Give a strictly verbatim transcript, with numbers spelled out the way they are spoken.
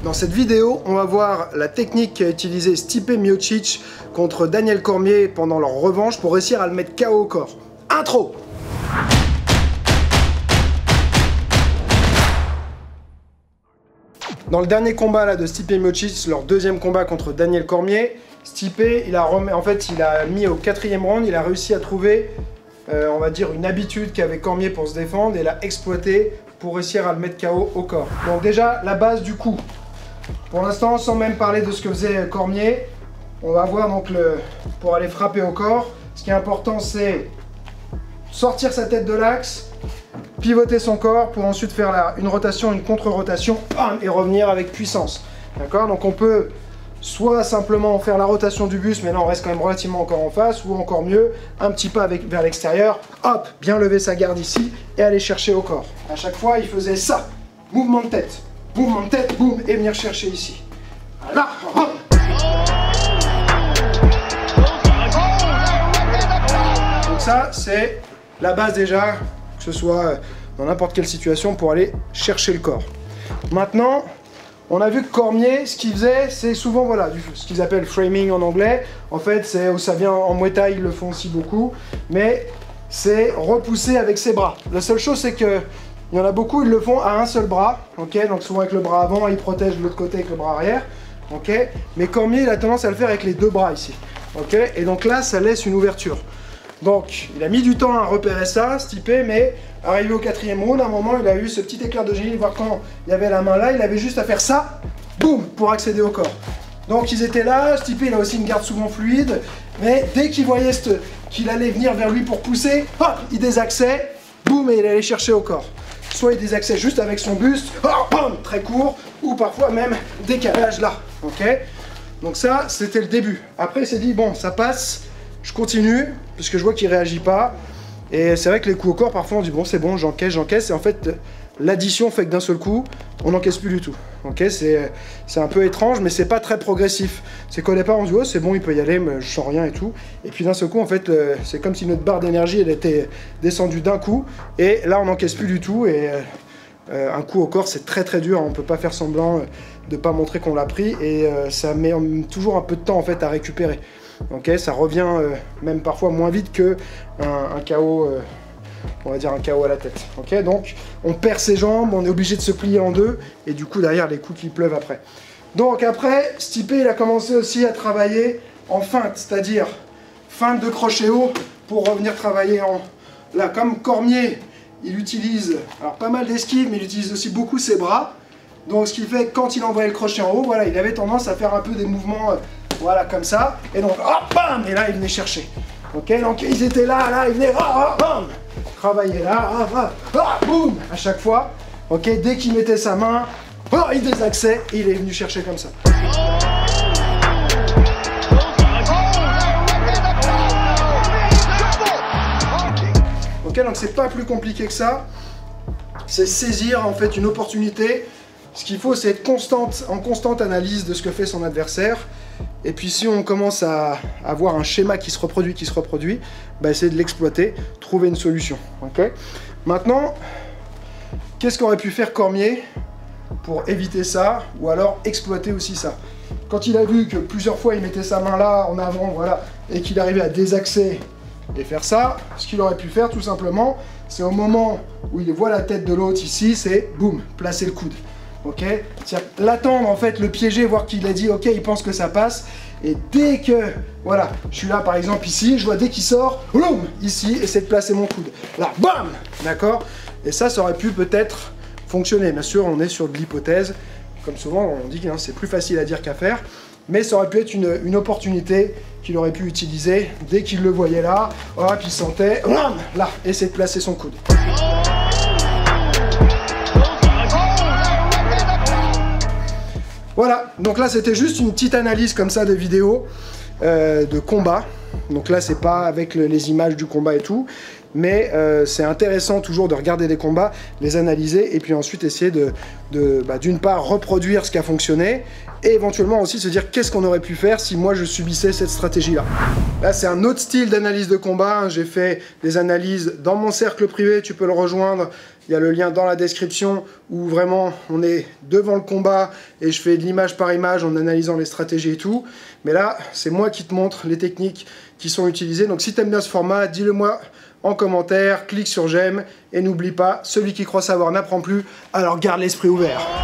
Dans cette vidéo, on va voir la technique qu'a utilisée Stipe Miocic contre Daniel Cormier pendant leur revanche pour réussir à le mettre K O au corps. Intro! Dans le dernier combat là, de Stipe Miocic, leur deuxième combat contre Daniel Cormier, Stipe, il a, remis, en fait, il a mis au quatrième round, il a réussi à trouver, euh, on va dire, une habitude qu'avait Cormier pour se défendre et l'a exploité pour réussir à le mettre K O au corps. Donc déjà, la base du coup. Pour l'instant, sans même parler de ce que faisait Cormier, on va voir donc le, pour aller frapper au corps. Ce qui est important, c'est sortir sa tête de l'axe, pivoter son corps pour ensuite faire la, une rotation, une contre-rotation et revenir avec puissance. D'accord? Donc on peut soit simplement faire la rotation du buste, mais là on reste quand même relativement encore en face, ou encore mieux, un petit pas avec, vers l'extérieur, hop, bien lever sa garde ici et aller chercher au corps. À chaque fois, il faisait ça, mouvement de tête. Mouvement de tête, boum, et venir chercher ici. Voilà. Donc ça, c'est la base déjà, que ce soit dans n'importe quelle situation, pour aller chercher le corps. Maintenant, on a vu que Cormier, ce qu'il faisait, c'est souvent, voilà, du, ce qu'ils appellent framing en anglais. En fait, c'est où ça vient en Muay Thai, ils le font aussi beaucoup. Mais c'est repousser avec ses bras. La seule chose, c'est que il y en a beaucoup, ils le font à un seul bras, ok, donc souvent avec le bras avant, ils protègent de l'autre côté avec le bras arrière, ok, mais Cormier, il a tendance à le faire avec les deux bras ici, ok, et donc là, ça laisse une ouverture. Donc, il a mis du temps à repérer ça, Stipe, mais arrivé au quatrième round, à un moment, il a eu ce petit éclair de génie, voir quand il y avait la main là, il avait juste à faire ça, boum, pour accéder au corps. Donc, ils étaient là, Stipe, il a aussi une garde souvent fluide, mais dès qu'il voyait qu'il allait venir vers lui pour pousser, hop, il désaxait, boum, et il allait chercher au corps. Soit il désaxait juste avec son buste, oh, bam, très court, ou parfois même décalage là, ok. Donc ça, c'était le début. Après, il s'est dit, bon, ça passe, je continue, puisque je vois qu'il réagit pas. Et c'est vrai que les coups au corps, parfois, on dit, bon, c'est bon, j'encaisse, j'encaisse, et en fait, l'addition fait que d'un seul coup, on n'encaisse plus du tout, ok. C'est un peu étrange, mais c'est pas très progressif. C'est qu'au départ, on se dit, oh, c'est bon, il peut y aller, mais je sens rien et tout. Et puis d'un seul coup, en fait, euh, c'est comme si notre barre d'énergie, elle était descendue d'un coup, et là, on n'encaisse plus du tout, et euh, un coup au corps, c'est très très dur, on peut pas faire semblant de pas montrer qu'on l'a pris, et euh, ça met toujours un peu de temps, en fait, à récupérer. Ok, ça revient euh, même parfois moins vite que un, un K O, euh, on va dire un K O à la tête. Ok, donc on perd ses jambes, on est obligé de se plier en deux, et du coup derrière les coups qui pleuvent après. Donc après, Stipe, il a commencé aussi à travailler en feinte, c'est-à-dire feinte de crochet haut pour revenir travailler en... Là, comme Cormier, il utilise alors pas mal d'esquives, mais il utilise aussi beaucoup ses bras. Donc ce qui fait que quand il envoyait le crochet en haut, voilà, il avait tendance à faire un peu des mouvements... Euh, Voilà, comme ça, et donc, hop, bam, et là, il venait chercher. Ok, donc ils étaient là, là, ils venaient, ah, bam, travailler là, ah, ah, ah, boum, à chaque fois. Ok, dès qu'il mettait sa main, oh, il désaxait, et il est venu chercher comme ça. Ok, donc c'est pas plus compliqué que ça. C'est saisir, en fait, une opportunité. Ce qu'il faut, c'est être constante, en constante analyse de ce que fait son adversaire. Et puis si on commence à avoir un schéma qui se reproduit, qui se reproduit, bah essayer de l'exploiter, trouver une solution. Okay. Maintenant, qu'est-ce qu'aurait pu faire Cormier pour éviter ça, ou alors exploiter aussi ça? Quand il a vu que plusieurs fois il mettait sa main là, en avant, voilà, et qu'il arrivait à désaxer et faire ça, ce qu'il aurait pu faire tout simplement, c'est au moment où il voit la tête de l'autre ici, c'est boum, placer le coude. Ok, l'attendre en fait, le piéger, voir qu'il a dit ok, il pense que ça passe, et dès que, voilà, je suis là par exemple ici, je vois dès qu'il sort, boum, ici, essaie de placer mon coude, là, bam, d'accord, et ça, ça aurait pu peut-être fonctionner. Bien sûr, on est sur de l'hypothèse, comme souvent on dit que hein, c'est plus facile à dire qu'à faire, mais ça aurait pu être une, une opportunité qu'il aurait pu utiliser dès qu'il le voyait là, hop, il sentait, bam, là, essaie de placer son coude. Voilà, donc là c'était juste une petite analyse comme ça de vidéo euh, de combat. Donc là c'est pas avec le, les images du combat et tout, mais euh, c'est intéressant toujours de regarder des combats, les analyser et puis ensuite essayer de, de bah, d'une part reproduire ce qui a fonctionné et éventuellement aussi se dire qu'est-ce qu'on aurait pu faire si moi je subissais cette stratégie-là. Là c'est un autre style d'analyse de combat, j'ai fait des analyses dans mon cercle privé, tu peux le rejoindre, il y a le lien dans la description où vraiment on est devant le combat et je fais de l'image par image en analysant les stratégies et tout. Mais là, c'est moi qui te montre les techniques qui sont utilisées. Donc si tu aimes bien ce format, dis-le moi en commentaire, clique sur j'aime et n'oublie pas, celui qui croit savoir n'apprend plus, alors garde l'esprit ouvert.